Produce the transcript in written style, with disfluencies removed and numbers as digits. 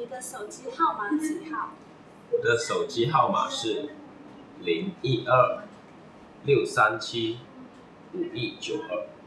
的手机号码几号？ 我的手机号码是012-637-5192。